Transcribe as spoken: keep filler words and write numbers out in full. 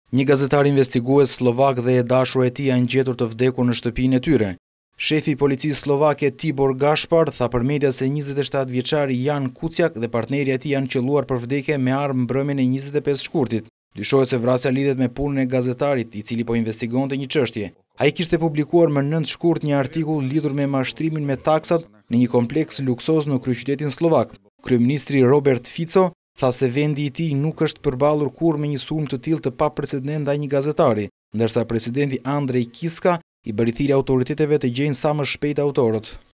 Një gazetar investigues slovak dhe e dashura e tij janë gjetur të vdekur në shtëpinë e tyre. Shefi i policisë slovake Tibor Gašpar tha për media se njëzet e shtatë vjeçari Jan Kuciak dhe partneri e tij janë qelluar për vdekje me armë mbrëmjen e njëzet e pesë shkurtit. Dyshohet se vrasja lidhet me punën e gazetarit, i cili po investigonte një çështje. Ai kishte publikuar më nëntë shkurt një artikull lidhur me mashtrimin me taksat në një kompleks luksoz në kryeqytetin slovak. Kryeministri Robert Fico tha se vendi i tij nuk është përballur kurrë me një sulm të tillë të paprecedent ndaj një gazetari, ndërsa presidenti Andrej Kiska i bëri thirrje autoriteteve të gjejnë sa më shpejt autorët.